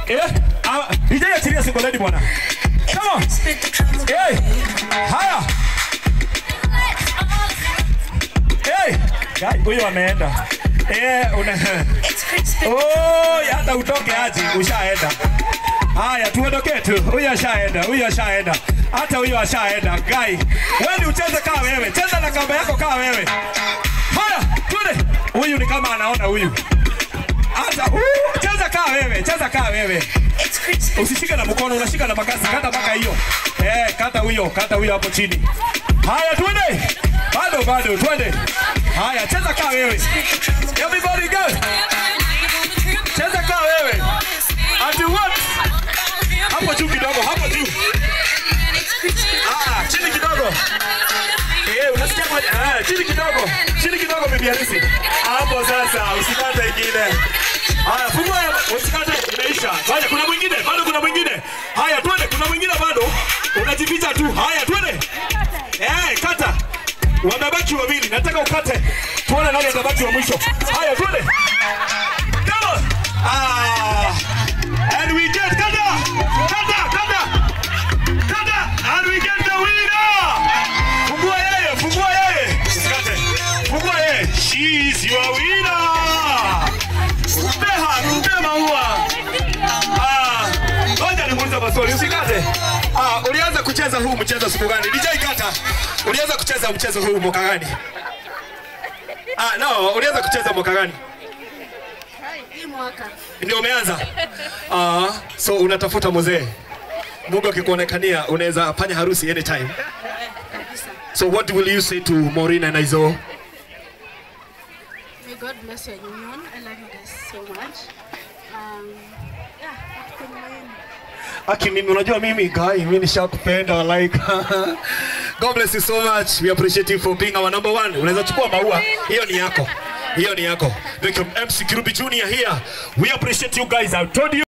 DJ achilia single lady bwana. Come on. Haya. Guy, huyo ameenda. Hata utoke aje, ushaenda. Haya, tuondoke tu. Huyo ashaenda. Hata huyo ashaenda. Guy, wewe ucheze kama wewe. Cheza na kamba yako kama wewe. Haya, twende. Huyu ni kama anaona huyu. Hata cheza kama wewe. Usishike na mkono, unashika na makasi. Kata mpaka hiyo. Kata huyo hapo chini. Haya, twende. Bado, twende. Haya, cheza kama wewe. Everybody go. Cheza kama wewe. Ati what? Hapo juu kidogo, hapo juu. Chini kidogo. Unasikia kwa chini kidogo bibi harusi. Hapo sasa, usikate ingine. Haya, fungua usikate imeisha. Haya, kuna mwingine. Haya, twende, kuna mwingine bado. Unajificha tu. Haya, twende. Kata. Wamebaki wawili. Nataka ukate. Tuone nani atabaki wa mwisho. Haya, twende. Come on. And we get Kata. And we get the winner. Fungua yeye. Usikate. Fungua yeye. She is your winner. Mpe maua. Ngoja nimuulize maswali. Usikate. Ulianza kucheza huu mchezo siku gani? DJ Kata. Ulianza kucheza mchezo huu mwaka gani? Ulianza kucheza mwaka gani? Hii mwaka. Ndio umeanza? So unatafuta mzee. Mungu akikuonekania unaweza fanya harusi anytime. So what will you say to Maureen and Izo? May God bless your union. I love you guys so much. Mimi unajua mimi guy, mimi nishakupenda like. God bless you so much. We appreciate you for being our number one. Unaweza chukua maua. Hiyo ni yako. Welcome MC Kirubi Junior here. We appreciate you guys. I told you